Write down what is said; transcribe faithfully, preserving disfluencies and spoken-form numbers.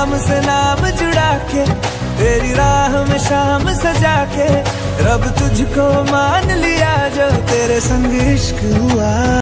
नाम से नाम जुड़ा के, तेरी राह में शाम सजा के, रब तुझको मान लिया जो तेरे संग इश्क हुआ।